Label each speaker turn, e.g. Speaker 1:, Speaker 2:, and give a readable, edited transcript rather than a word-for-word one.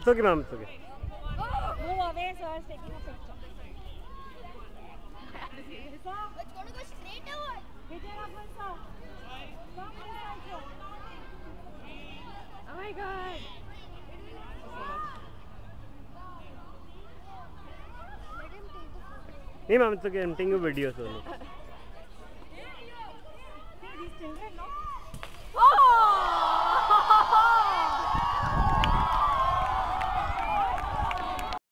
Speaker 1: It's okay, ma'am. It's okay.
Speaker 2: Move away, so I was taking a picture.
Speaker 3: It's going to go straight away.
Speaker 2: Oh my god.
Speaker 1: Hey, ma'am. It's okay. I'm taking a video. So.
Speaker 2: See these children, no?